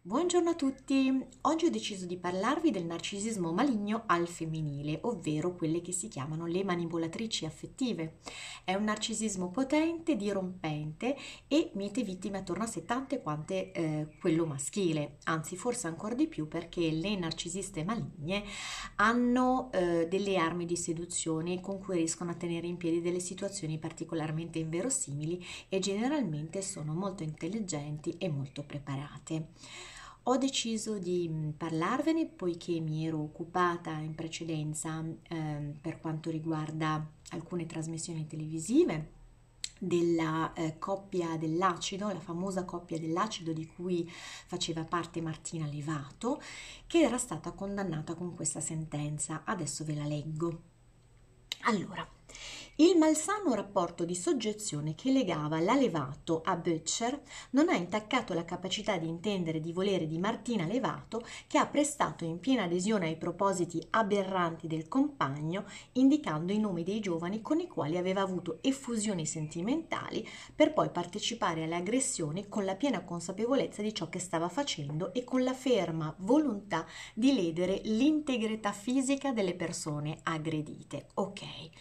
Buongiorno a tutti! Oggi ho deciso di parlarvi del narcisismo maligno al femminile, ovvero quelle che si chiamano le manipolatrici affettive. È un narcisismo potente, dirompente e miete vittime attorno a sé tante quante quello maschile, anzi forse ancora di più perché le narcisiste maligne hanno delle armi di seduzione con cui riescono a tenere in piedi delle situazioni particolarmente inverosimili e generalmente sono molto intelligenti e molto preparate. Ho deciso di parlarvene poiché mi ero occupata in precedenza per quanto riguarda alcune trasmissioni televisive della coppia dell'acido, la famosa coppia dell'acido di cui faceva parte Martina Levato, che era stata condannata con questa sentenza. Adesso ve la leggo. Allora, il malsano rapporto di soggezione che legava la Levato a Butcher non ha intaccato la capacità di intendere e di volere di Martina Levato, che ha prestato in piena adesione ai propositi aberranti del compagno, indicando i nomi dei giovani con i quali aveva avuto effusioni sentimentali, per poi partecipare alle aggressioni con la piena consapevolezza di ciò che stava facendo e con la ferma volontà di ledere l'integrità fisica delle persone aggredite. Ok.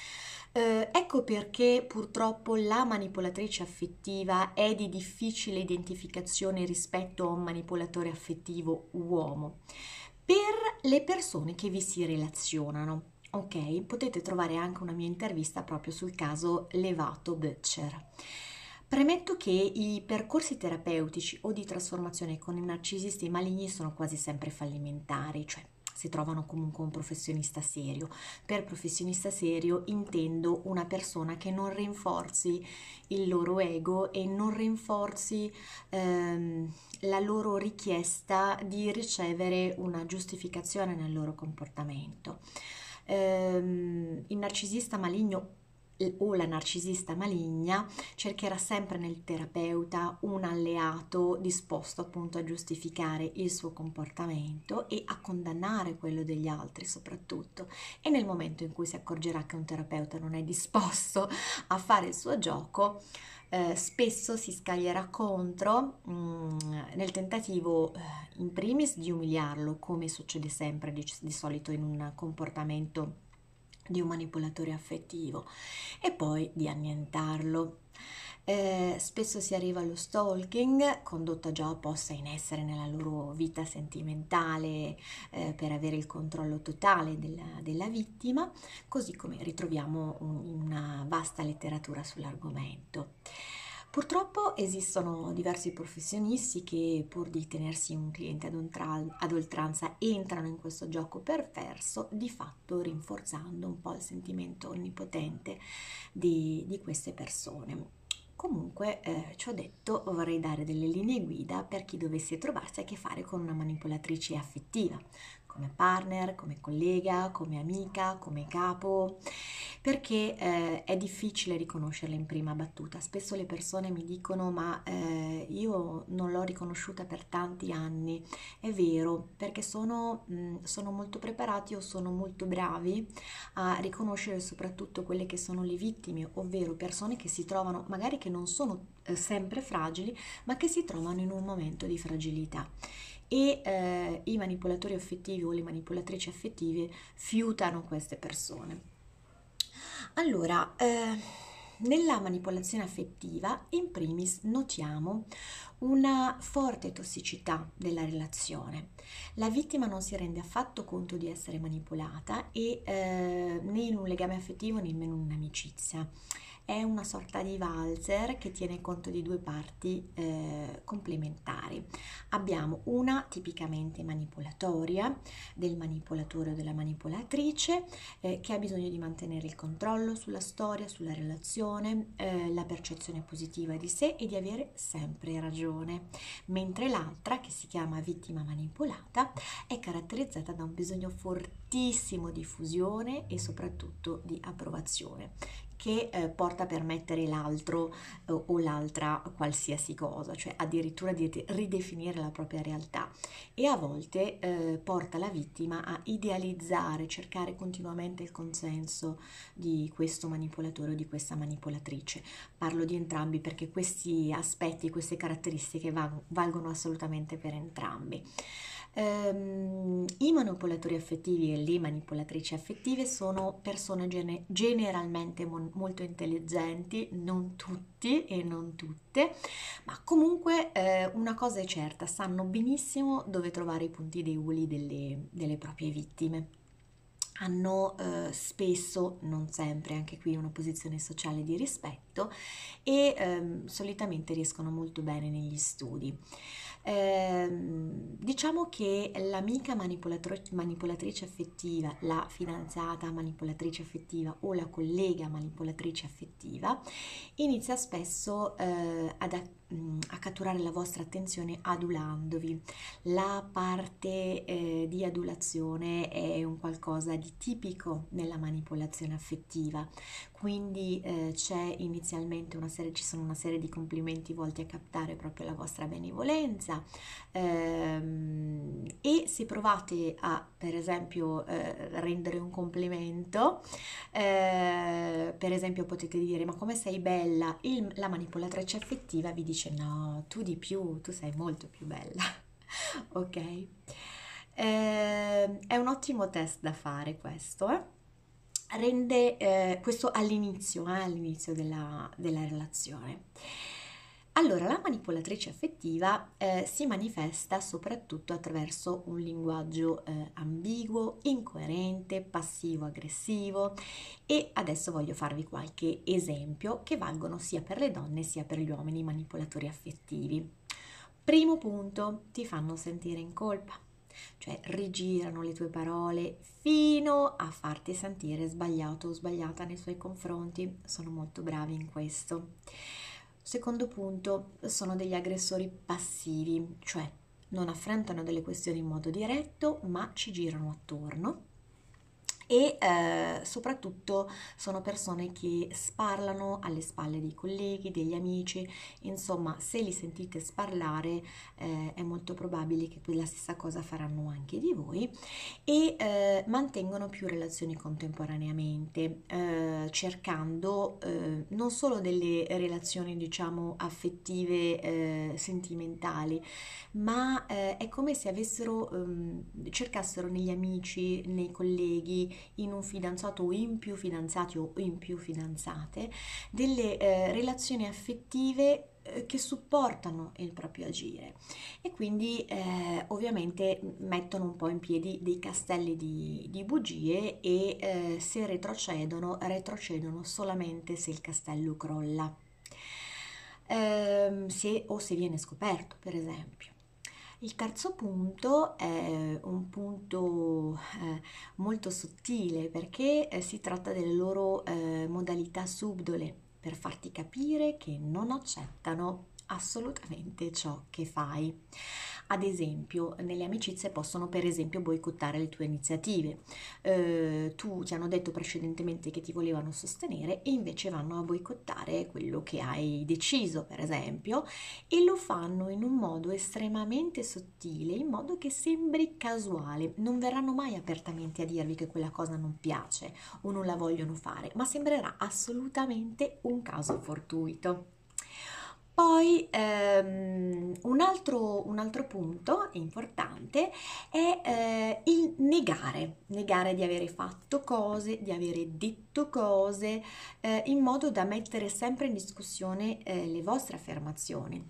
Ecco perché purtroppo la manipolatrice affettiva è di difficile identificazione rispetto a un manipolatore affettivo uomo. Per le persone che vi si relazionano, ok? Potete trovare anche una mia intervista proprio sul caso Levato Butcher. Premetto che i percorsi terapeutici o di trasformazione con i narcisisti maligni sono quasi sempre fallimentari, cioè si trovano comunque un professionista serio. Per professionista serio intendo una persona che non rinforzi il loro ego e non rinforzi la loro richiesta di ricevere una giustificazione nel loro comportamento. Il narcisista maligno o la narcisista maligna cercherà sempre nel terapeuta un alleato disposto appunto a giustificare il suo comportamento e a condannare quello degli altri soprattutto, e nel momento in cui si accorgerà che un terapeuta non è disposto a fare il suo gioco, spesso si scaglierà contro nel tentativo in primis di umiliarlo, come succede sempre di solito in un comportamento di un manipolatore affettivo, e poi di annientarlo. Spesso si arriva allo stalking, condotta già posta in essere nella loro vita sentimentale per avere il controllo totale della vittima, così come ritroviamo in una vasta letteratura sull'argomento. Purtroppo esistono diversi professionisti che, pur di tenersi un cliente ad oltranza, entrano in questo gioco perverso, di fatto rinforzando un po' il sentimento onnipotente di queste persone. Comunque, ci ho detto, vorrei dare delle linee guida per chi dovesse trovarsi a che fare con una manipolatrice affettiva, come partner, come collega, come amica, come capo, perché è difficile riconoscerla in prima battuta. Spesso le persone mi dicono: ma io non l'ho riconosciuta per tanti anni. È vero, perché sono molto preparati o sono molto bravi a riconoscere soprattutto quelle che sono le vittime, ovvero persone che si trovano, magari che non sono sempre fragili, ma che si trovano in un momento di fragilità. E i manipolatori affettivi o le manipolatrici affettive fiutano queste persone. Allora, nella manipolazione affettiva, in primis, notiamo una forte tossicità della relazione. La vittima non si rende affatto conto di essere manipolata e né in un legame affettivo né in un'amicizia. È una sorta di valzer che tiene conto di due parti complementari. Abbiamo una tipicamente manipolatoria del manipolatore o della manipolatrice, che ha bisogno di mantenere il controllo sulla storia, sulla relazione, la percezione positiva di sé e di avere sempre ragione, mentre l'altra, che si chiama vittima manipolata, è caratterizzata da un bisogno fortissimo di fusione e soprattutto di approvazione, che porta per mettere l'altro o l'altra qualsiasi cosa, cioè addirittura di ridefinire la propria realtà, e a volte porta la vittima a idealizzare, cercare continuamente il consenso di questo manipolatore o di questa manipolatrice. Parlo di entrambi perché questi aspetti, queste caratteristiche valgono assolutamente per entrambi. I manipolatori affettivi e le manipolatrici affettive sono persone generalmente molto intelligenti, non tutti e non tutte, ma comunque una cosa è certa, sanno benissimo dove trovare i punti deboli delle proprie vittime. Hanno spesso, non sempre, anche qui una posizione sociale di rispetto, e solitamente riescono molto bene negli studi. Diciamo che l'amica manipolatrice affettiva, la fidanzata manipolatrice affettiva o la collega manipolatrice affettiva inizia spesso a catturare la vostra attenzione adulandovi. La parte di adulazione è un qualcosa di tipico nella manipolazione affettiva, quindi c'è inizialmente ci sono una serie di complimenti volti a captare proprio la vostra benevolenza, e se provate a, per esempio, rendere un complimento, per esempio potete dire: ma come sei bella, la manipolatrice affettiva vi dice: no, tu di più, tu sei molto più bella. Ok? È un ottimo test da fare questo, rende questo all'inizio della relazione. Allora, la manipolatrice affettiva si manifesta soprattutto attraverso un linguaggio ambiguo, incoerente, passivo-aggressivo, e adesso voglio farvi qualche esempio che valgono sia per le donne sia per gli uomini manipolatori affettivi. Primo punto: ti fanno sentire in colpa, cioè rigirano le tue parole fino a farti sentire sbagliato o sbagliata nei suoi confronti. Sono molto bravi in questo. Secondo punto: sono degli aggressori passivi, cioè non affrontano delle questioni in modo diretto, ma ci girano attorno. E soprattutto sono persone che sparlano alle spalle dei colleghi, degli amici, insomma, se li sentite sparlare è molto probabile che la stessa cosa faranno anche di voi, e mantengono più relazioni contemporaneamente, cercando non solo delle relazioni, diciamo, affettive, sentimentali, ma è come se cercassero negli amici, nei colleghi, in un fidanzato o in più fidanzati o in più fidanzate, delle relazioni affettive che supportano il proprio agire, e quindi ovviamente mettono un po' in piedi dei castelli di bugie, e se retrocedono solamente se il castello crolla, se viene scoperto, per esempio. Il terzo punto è un punto molto sottile, perché si tratta delle loro modalità subdole per farti capire che non accettano assolutamente ciò che fai. Ad esempio, nelle amicizie possono per esempio boicottare le tue iniziative. Tu ti hanno detto precedentemente che ti volevano sostenere e invece vanno a boicottare quello che hai deciso, per esempio, e lo fanno in un modo estremamente sottile, in modo che sembri casuale. Non verranno mai apertamente a dirvi che quella cosa non piace o non la vogliono fare, ma sembrerà assolutamente un caso fortuito. Poi un altro punto importante è il negare di avere fatto cose, di avere detto cose, in modo da mettere sempre in discussione le vostre affermazioni.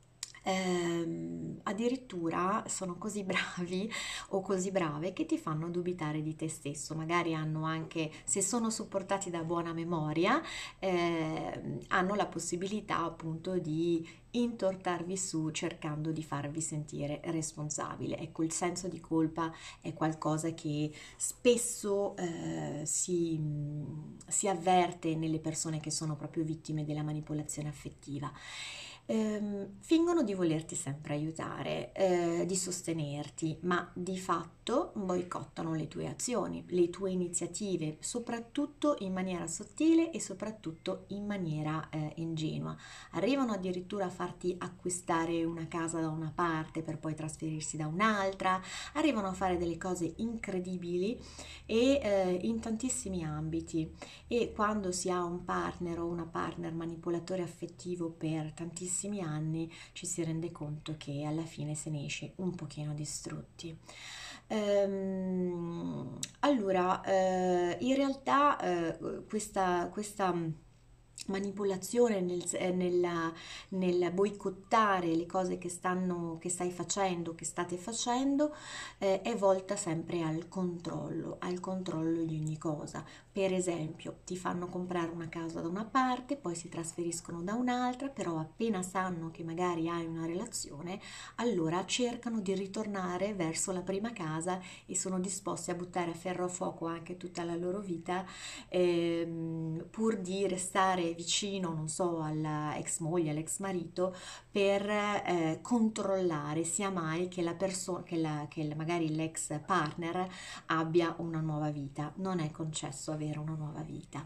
Addirittura sono così bravi o così brave che ti fanno dubitare di te stesso. Magari hanno anche, se sono supportati da buona memoria, hanno la possibilità appunto di intortarvi su, cercando di farvi sentire responsabile. Ecco, il senso di colpa è qualcosa che spesso si avverte nelle persone che sono proprio vittime della manipolazione affettiva. fingono di volerti sempre aiutare, di sostenerti, ma di fatto boicottano le tue azioni, le tue iniziative, soprattutto in maniera sottile e soprattutto in maniera ingenua. Arrivano addirittura a farti acquistare una casa da una parte per poi trasferirsi da un'altra, arrivano a fare delle cose incredibili e in tantissimi ambiti. E quando si ha un partner o una partner manipolatore affettivo per tantissimi anni, ci si rende conto che alla fine se ne esce un pochino distrutti. Allora, in realtà questa manipolazione nel boicottare le cose che stai facendo, che state facendo, è volta sempre al controllo di ogni cosa. Per esempio, ti fanno comprare una casa da una parte, poi si trasferiscono da un'altra, però appena sanno che magari hai una relazione, allora cercano di ritornare verso la prima casa e sono disposti a buttare a ferro a fuoco anche tutta la loro vita, pur di restare vicino, non so, alla ex moglie, all'ex marito, per controllare sia mai che la persona, magari l'ex partner abbia una nuova vita. Non è concesso avere una nuova vita.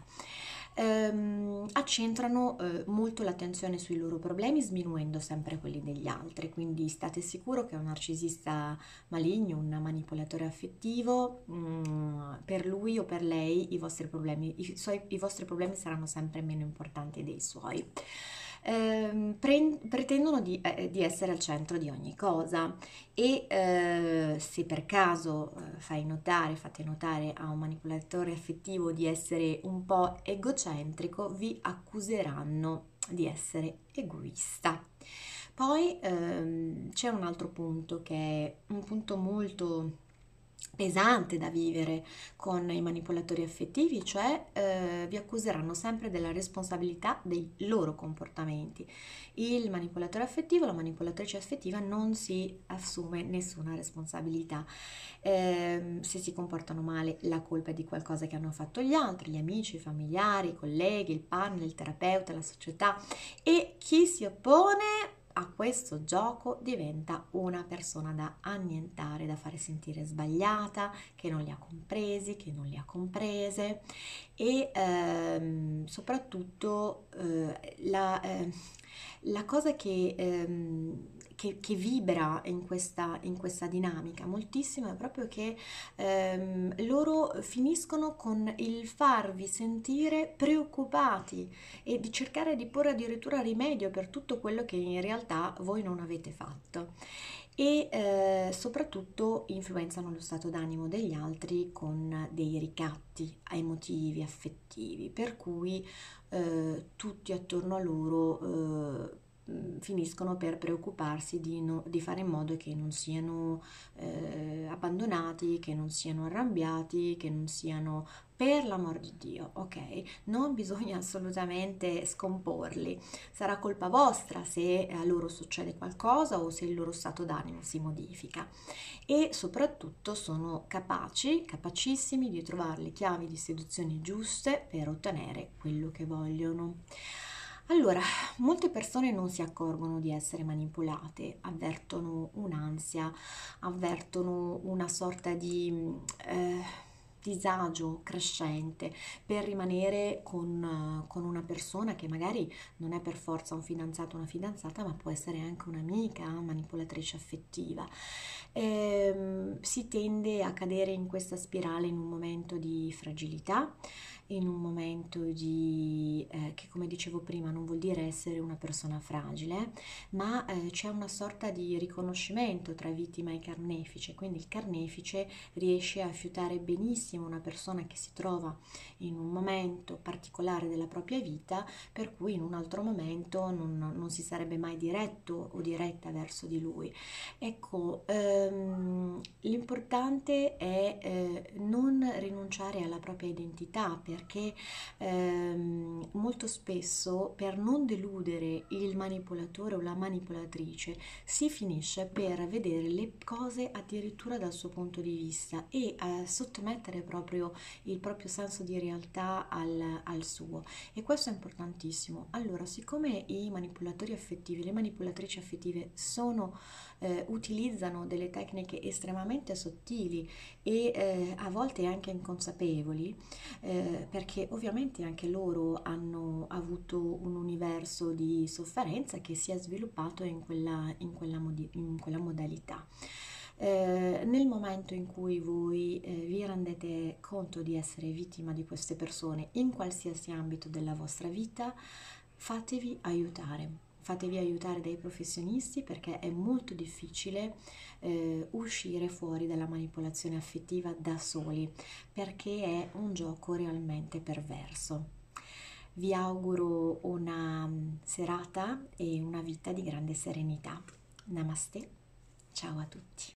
Accentrano molto l'attenzione sui loro problemi, sminuendo sempre quelli degli altri. Quindi state sicuro che un narcisista maligno, un manipolatore affettivo, per lui o per lei i vostri problemi saranno sempre meno importanti dei suoi. Pretendono di essere al centro di ogni cosa e se per caso fate notare a un manipolatore affettivo di essere un po' egocentrico, vi accuseranno di essere egoista. Poi c'è un altro punto che è un punto molto pesante da vivere con i manipolatori affettivi, cioè vi accuseranno sempre della responsabilità dei loro comportamenti. Il manipolatore affettivo, la manipolatrice affettiva non si assume nessuna responsabilità. Se si comportano male, la colpa è di qualcosa che hanno fatto gli altri, gli amici, i familiari, i colleghi, il partner, il terapeuta, la società, e chi si oppone a questo gioco diventa una persona da annientare, da fare sentire sbagliata, che non li ha compresi, che non li ha comprese e soprattutto la cosa che vibra in questa dinamica moltissimo è proprio che loro finiscono con il farvi sentire preoccupati e di cercare di porre addirittura rimedio per tutto quello che in realtà voi non avete fatto e soprattutto influenzano lo stato d'animo degli altri con dei ricatti emotivi, affettivi, per cui tutti attorno a loro finiscono per preoccuparsi di fare in modo che non siano abbandonati, che non siano arrabbiati, che non siano, per l'amor di Dio, ok? Non bisogna assolutamente scomporli. Sarà colpa vostra se a loro succede qualcosa o se il loro stato d'animo si modifica. E soprattutto sono capacissimi di trovare le chiavi di seduzione giuste per ottenere quello che vogliono. Allora, molte persone non si accorgono di essere manipolate, avvertono un'ansia, avvertono una sorta di disagio crescente per rimanere con una persona che magari non è per forza un fidanzato o una fidanzata, ma può essere anche un'amica, manipolatrice affettiva. Si tende a cadere in questa spirale in un momento di fragilità, in un momento che come dicevo prima non vuol dire essere una persona fragile, ma c'è una sorta di riconoscimento tra vittima e carnefice, quindi il carnefice riesce a fiutare benissimo una persona che si trova in un momento particolare della propria vita, per cui in un altro momento non si sarebbe mai diretto o diretta verso di lui. Ecco, l'importante è non rinunciare alla propria identità, perché molto spesso per non deludere il manipolatore o la manipolatrice si finisce per vedere le cose addirittura dal suo punto di vista e a sottomettere proprio il proprio senso di realtà al suo, e questo è importantissimo. Allora, siccome i manipolatori affettivi, le manipolatrici affettive utilizzano delle tecniche estremamente sottili e a volte anche inconsapevoli, perché ovviamente anche loro hanno avuto un universo di sofferenza che si è sviluppato in quella modalità. Nel momento in cui voi vi rendete conto di essere vittima di queste persone in qualsiasi ambito della vostra vita, fatevi aiutare. Fatevi aiutare dai professionisti, perché è molto difficile uscire fuori dalla manipolazione affettiva da soli, perché è un gioco realmente perverso. Vi auguro una serata e una vita di grande serenità. Namaste, ciao a tutti.